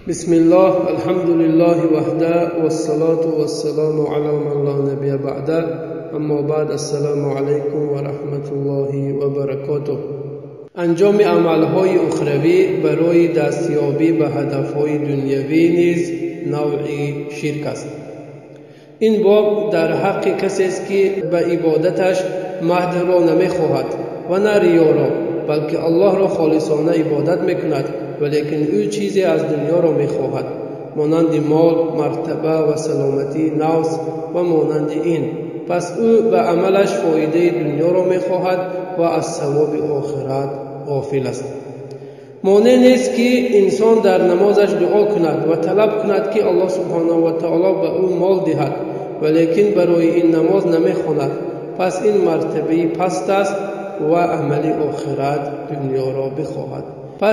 بسم الله الحمد لله وحده والصلاة والسلام على من لا نبي بعده اما بعد السلام علیکم و رحمت الله و برکاته. انجام عملهای اخروی برای دستیابی به هدفهای دنیوی نیز نوعی شرک است. این باب در حق کسی است که به عبادتش مهد را نمیخواهد و نه ریا را، بلکه الله را خالصانه عبادت میکند ولیکن او چیزی از دنیا را میخواهد، مانند مال، مرتبه و سلامتی نفس و مانند این. پس او به عملش فایده دنیا را میخواهد و از ثواب آخرت غافل است. مانع نیست که انسان در نمازش دعا کند و طلب کند که الله سبحانه و تعالی به او مال دهد، ولیکن برای این نماز نمیخواند. پس این مرتبه پست است و عمل آخرت دنیا را بخواهد.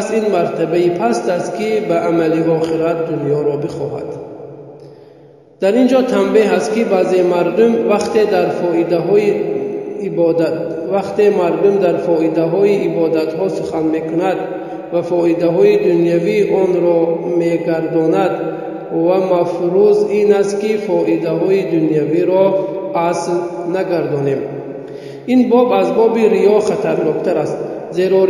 به عمل آخرت دنیا را بخواهد. در اینجا تنبیه است که بعضی مردم وقتی در فایده های عبادت ها سخن میکند و فایده های دنیوی آن را میگرداند و مفروض این است که فایده های دنیوی را اصل نگردانیم. این باب از باب ریا خطرناکتر است، زیرا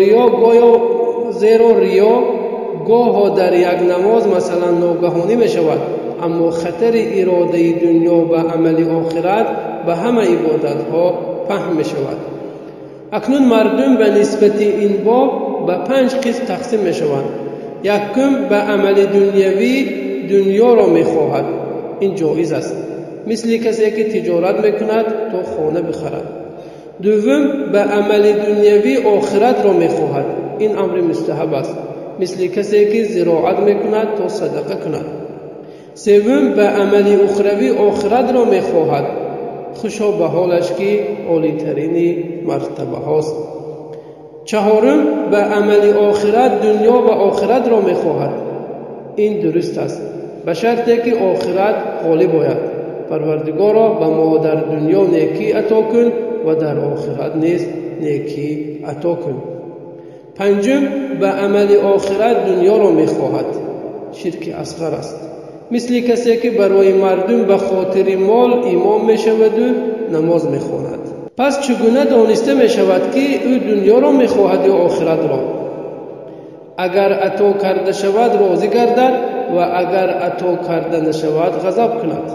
ریا گاه در یک نماز مثلا ناگهانی می شود، اما خطر اراده دنیا و عمل آخرت به همه عبادت ها پهن می شود. اکنون مردم به نسبت این باب به 5 قسم تقسیم می شوند. یکم به عمل دنیوی دنیا را می خواهد، این جایز است، مثل کسی که تجارت می کند تا خانه بخرد. دوم به عمل دنیوی آخرت را می خواهد، این امر مستحب است، مثل کسی که زراعت می کند تا صدقه کند. سوم به عمل اخروی آخرت را می خواهد، خوشا به حالش که عالی ترین مرتبه هاست. چهارم به عمل آخرت دنیا و آخرت را می خواهد، این درست است، به شرطی که آخرت غالب آید. پروردگارا به ما در دنیا نیکی عطا کن و در آخرت نیز نیکی عطا کن. پنجم به عمل آخرت دنیا را می خواهد، شرک اصغر است، مثل کسی که برای مردم به خاطر مال امام می شود و نماز می خواند. پس چگونه دانسته می شود که او دنیا را می خواهد یا آخرت را؟ اگر عطا کرده شود راضی گردد و اگر عطا کرده نشود غضب کند.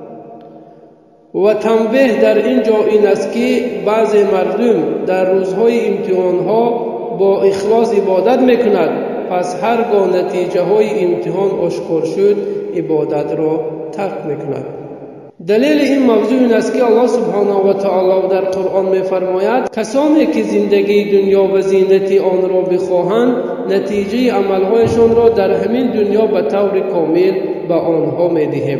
و تنبیه در اینجا این است که بعضی مردم در روزهای امتحانها با اخلاص عبادت میکند، پس هرگاه نتیجه های امتحان آشکار شد عبادت را ترک میکند. دلیل این موضوع این است که الله سبحانه و تعالی در قرآن میفرماید کسانی که زندگی دنیا و زینت آن را بخواهند نتیجه عملهایشان را در همین دنیا به طور کامل به آنها میدهیم.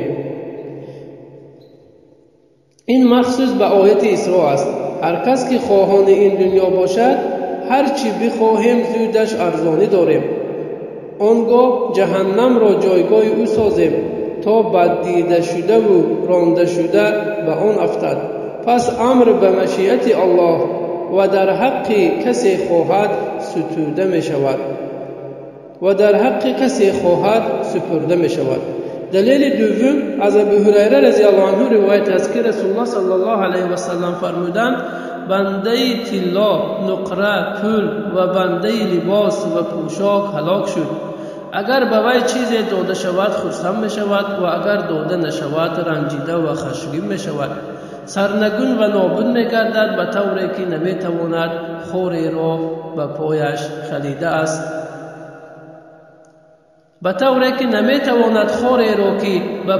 این مخصوص به آیت اسراء است. هر کس که خواهان این دنیا باشد هرچی بخواهیم زودش ارزانی داریم، آنگاه جهنم را جایگاه او سازیم تا بددیده شده و رانده شده به آن افتد. پس امر به مشیت الله و در حق کسی خواهد ستوده می شود و در حق کسی خواهد سپرده می شود. دلیل دوم از ابو هریره رضی الله عنه روایت است که رسول الله صلی الله علیه و سلم فرمودند بنده طلا، نقره، پول و بنده لباس و پوشاک هلاک شد. اگر به وی چیزی داده شود خرسند می شود و اگر داده نشود رنجیده و خشمگین می شود. سرنگون و نابود می گردد به طوری که نمی تواند خوری را به پایش خلیده است. به طوری که نمی تواند خوری را که به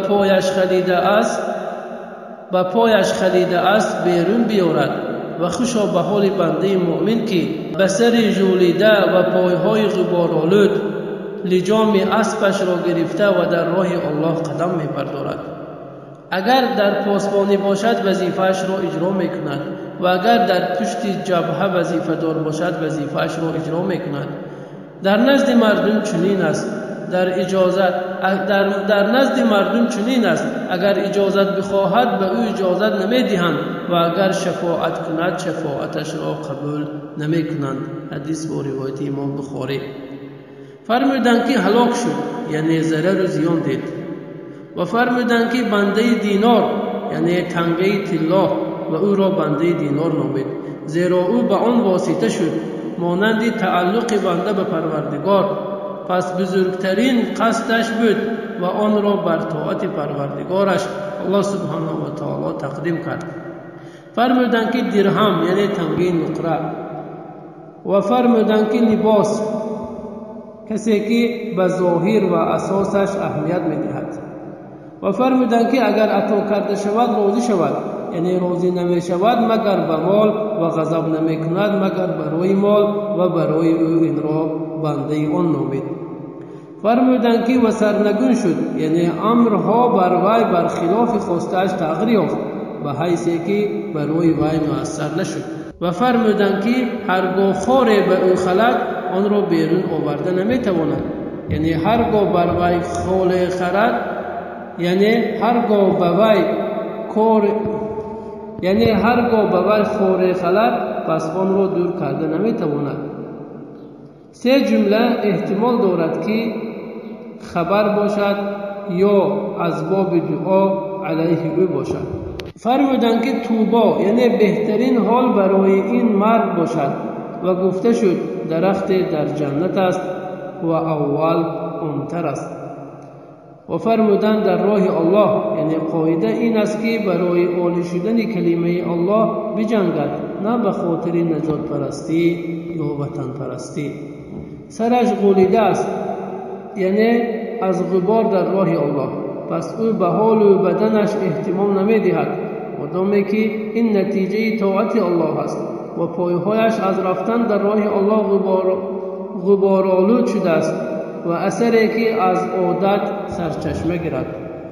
پایش خلیده است بیرون بیارد. و خوشا به حال بنده مؤمن که به سر ژولیده و پایهای غبارآلود لجام اسبش را گرفته و در راه الله قدم می بردارد. اگر در پاسبانی باشد وظیفه‌اش را اجرا می کند و اگر در پشت جبهه وظیفه دار باشد وظیفه‌اش را اجرا می کند. در نزد مردم چنین است، اگر اجازت بخواهد به او اجازت نمی دهند و اگر شفاعت کند شفاعتش را قبول نمی کنند. حدیث با روایت امام بخاری. فرمودند که هلاک شد، یعنی ضرر و زیان دید. و فرمودند که بنده دینار، یعنی تنگه طلا، و او را بنده دینار نامید، زیرا او به آن واسطه شد مانند تعلق بنده به پروردگار، پس بزرگترین قصدش بود و آن را بر طاعت پروردگارش الله سبحانه و تعالی تقدیم کرد. فرمودند که درهم، یعنی تنگه نقره. و فرمودند که لباس، کسی که به ظاهر و اساسش اهمیت می‌دهد. و فرمودند که اگر عطا کرده شود راضی شود، یعنی راضی نمی شود مگر به مال و غضب نمی کند مگر برای مال و برای او این را بنده آن نامید. فرمودند که و سرنگون شد، یعنی امرها بر وی برخلاف خواسته‌اش تغییر یافت به حیثی که برای وی مؤثر نشد. و فرمودند که هرگاه خاری به او خلد آن را بیرون آورده نمیتواند، یعنی هرگاه بر وی خال خرد، یعنی هرگاه به وی خار خلد پس آن را دور کرده نمیتواند. سه جمله احتمال دارد که خبر باشد یا از باب دعا علیه او باشد. فرمودند که توبه، یعنی بهترین حال برای این مرد باشد و گفته شد درخت در جنت است و اول آنتر است. و فرمودند در راه الله، یعنی قاعده این است که برای عالی شدن کلمه الله بجنگد، نه به خاطر نجات پرستی یا وطن پرستی. سرش غولیده است، یعنی از غبار در راه الله، پس او به حال و بدنش احتمام نمیدهد، مادامی که این نتیجه طاعت الله است و پایهایش از رفتن در راه الله غبارآلود شده است و اثری که از عادت سرچشمه گیرد.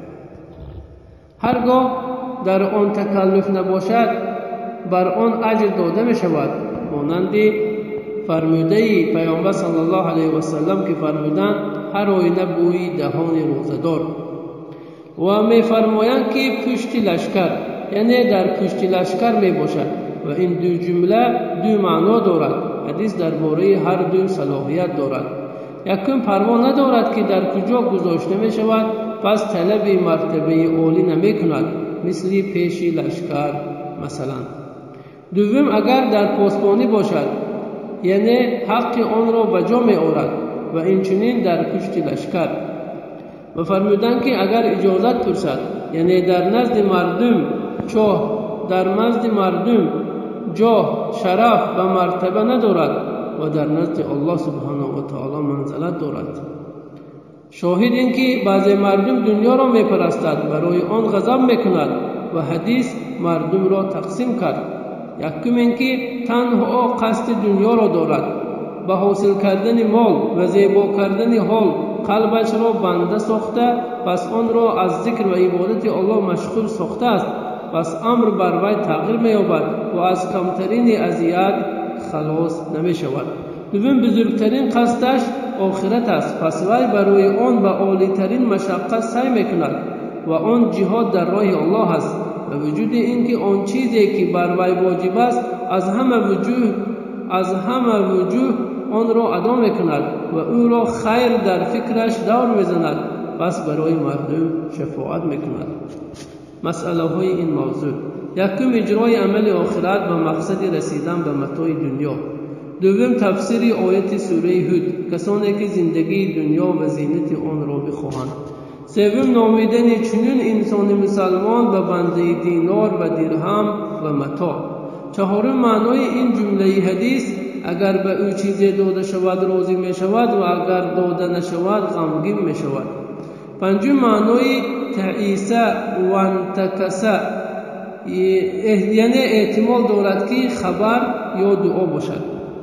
هرگاه در آن تکلف نباشد بر آن اجر داده می شود، مانند فرموده پیامبر صلی الله علیه و سلم که فرمودند هر آینه بوی دهان روزدار. و می فرمایند که پشت لشکر، یعنی در پشت لشکر می باشد و این دو جمله دو معنا دارد. حدیث درباره هر دو صلاحیت دارد. یکم پروا ندارد که در کجا گذاشته می شود، پس طلب مرتبه عالی نمی کند، مثل پیش لشکر مثلا. دوم اگر در پاسبانی باشد، یعنی حق آن را بجا می آورد و اینچنین در پشت لشکر. و فرمودند که اگر اجازت پرسد، یعنی در نزد مردم جاه، شرف و مرتبه ندارد و در نزد الله سبحانه و تعالی منزلت دارد. شاهد این که بعضی مردم دنیا را می پرستد، برای آن غضب می کند و حدیث مردم را تقسیم کرد. یکم این که تنها قصد دنیا را دارد، به حاصل کردن مال و زیبا کردن حال قلبش را بنده ساخته، پس آن را از ذکر و عبادت الله مشغول ساخته است، پس امر بر وی تغییر می یابد و از کمترین اذیت خلاص نمی شود. دوم بزرگترین قصدش آخرت است، پس وی برای آن به عالی ترین مشقت سعی می کند و آن جهاد در راه الله است. و وجود این که آن چیزی که بر وی واجب است از همه وجوه آن را ادا می کند و او را خیر در فکرش دور می زند، پس برای مردم شفاعت می کند. مسئله های این موضوع: یکم اجرای عمل آخرت و مقصد رسیدن به متاع دنیا. دوم تفسیر آیت سوره هود، کسانی که زندگی دنیا و زینت آن را بخواهند. سوم نامیدن چنین انسان مسلمان به بنده دینار و درهم و متاع. چهارم معنای این جمله حدیث: اگر به او چیزی داده شود راضی می شود و اگر داده نشود غمگین می شود. پنجم معنای تعیسه و انتکسه، یعنی احتمال دارد که خبر یا دعا باشد.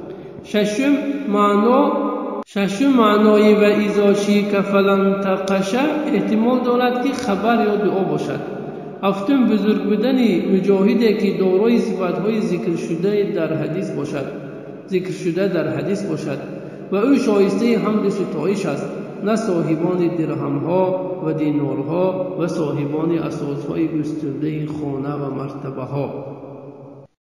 ششم معنای و ایزاشی که فلانتقشه، احتمال دارد که خبر یا دعا باشد. هفتم بزرگ بودن مجاهدی که دارای صفت‌های ذکر شده در حدیث باشد و او شایسته حمد و ستایش است، نه صاحبان درهم‌ها و دینارها و صاحبان اساس‌های گسترده خانه و مرتبه‌ها.